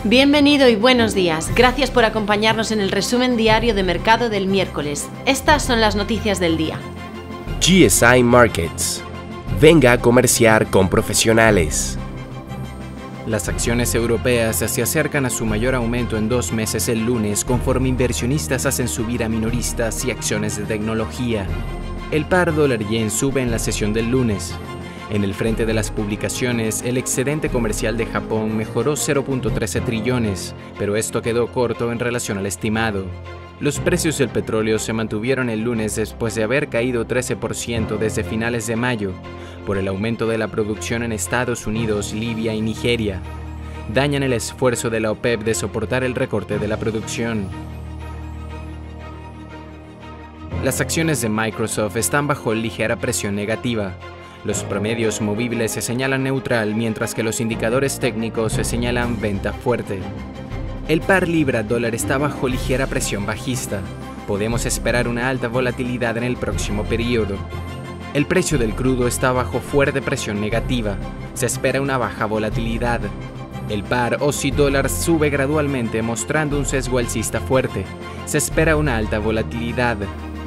Bienvenido y buenos días. Gracias por acompañarnos en el resumen diario de mercado del miércoles. Estas son las noticias del día. GSI Markets. Venga a comerciar con profesionales. Las acciones europeas se acercan a su mayor aumento en 2 meses el lunes conforme inversionistas hacen subir a minoristas y acciones de tecnología. El par dólar-yen sube en la sesión del lunes. En el frente de las publicaciones, el excedente comercial de Japón mejoró 0.13 trillones, pero esto quedó corto en relación al estimado. Los precios del petróleo se mantuvieron el lunes después de haber caído 13% desde finales de mayo, por el aumento de la producción en Estados Unidos, Libia y Nigeria. Dañan el esfuerzo de la OPEP de soportar el recorte de la producción. Las acciones de Microsoft están bajo ligera presión negativa. Los promedios movibles se señalan neutral, mientras que los indicadores técnicos se señalan venta fuerte. El par libra-dólar está bajo ligera presión bajista. Podemos esperar una alta volatilidad en el próximo periodo. El precio del crudo está bajo fuerte presión negativa. Se espera una baja volatilidad. El par Aussie-dólar sube gradualmente, mostrando un sesgo alcista fuerte. Se espera una alta volatilidad.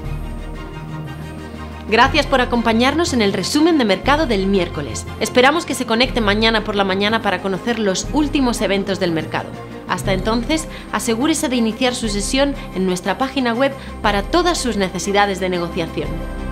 Gracias por acompañarnos en el resumen de mercado del miércoles. Esperamos que se conecte mañana por la mañana para conocer los últimos eventos del mercado. Hasta entonces, asegúrese de iniciar su sesión en nuestra página web para todas sus necesidades de negociación.